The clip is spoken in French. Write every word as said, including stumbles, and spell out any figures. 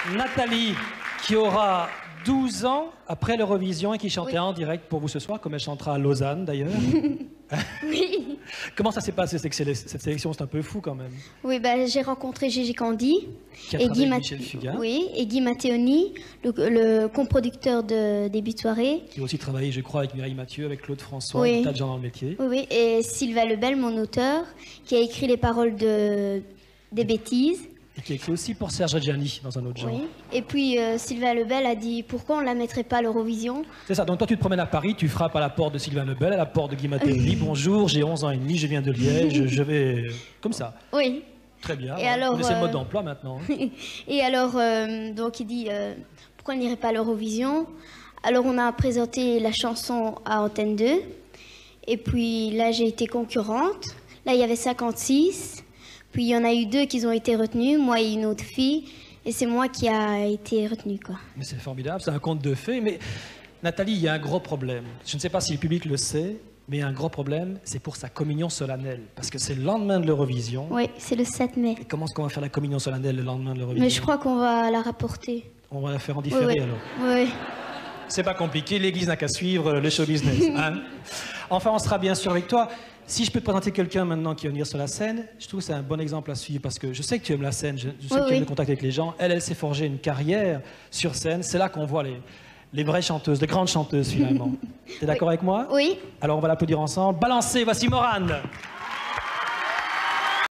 Nathalie, qui aura douze ans après l'Eurovision et qui chantait Oui. en direct pour vous ce soir, comme elle chantera à Lausanne d'ailleurs. Oui. Comment ça s'est passé cette séle- cette sélection? C'est un peu fou quand même. Oui, bah, j'ai rencontré Gigi Candy Qui a et travaillé Guy, avec Mat- Michel Fugain. oui, et Guy Matteoni, le, le comproducteur de Début de soirée. Qui a aussi travaillé, je crois, avec Mireille Mathieu, avec Claude François, Oui. un tas de gens dans le métier. Oui, oui, et Sylvain Lebel, mon auteur, qui a écrit les paroles de des bêtises. Et qui a écrit aussi pour Serge Reggiani dans un autre genre. Oui. Et puis euh, Sylvain Lebel a dit pourquoi on ne la mettrait pas à l'Eurovision. C'est ça, donc toi tu te promènes à Paris, tu frappes à la porte de Sylvain Lebel, à la porte de Guy Matteoni. Bonjour, j'ai onze ans et demi, je viens de Liège, je vais... Comme ça. Oui. Très bien. Et ouais. alors, Mais c'est le mode euh, d'emploi maintenant. hein. Et alors, euh, donc il dit euh, pourquoi on n'irait pas à l'Eurovision. Alors on a présenté la chanson à Antenne deux. Et puis là, j'ai été concurrente. Là, il y avait cinquante-six. Puis il y en a eu deux qui ont été retenus, moi et une autre fille. Et c'est moi qui a été retenue, quoi. Mais c'est formidable, c'est un conte de fées. Mais Nathalie, il y a un gros problème. Je ne sais pas si le public le sait, mais il y a un gros problème, c'est pour sa communion solennelle. Parce que c'est le lendemain de l'Eurovision. Oui, c'est le sept mai. Et comment est-ce qu'on va faire la communion solennelle le lendemain de l'Eurovision? Mais je crois qu'on va la rapporter. On va la faire en Oui, différé oui. alors. Oui. C'est pas compliqué, l'église n'a qu'à suivre le show business. hein. Enfin, on sera bien sûr avec toi. Si je peux te présenter quelqu'un maintenant qui va venir sur la scène, je trouve que c'est un bon exemple à suivre parce que je sais que tu aimes la scène, je, je sais Oui, que tu aimes oui. le contact avec les gens. Elle, elle s'est forgée une carrière sur scène. C'est là qu'on voit les, les vraies chanteuses, les grandes chanteuses finalement. T'es d'accord avec moi? Oui. Alors on va l'applaudir ensemble. Balancez, voici Morane.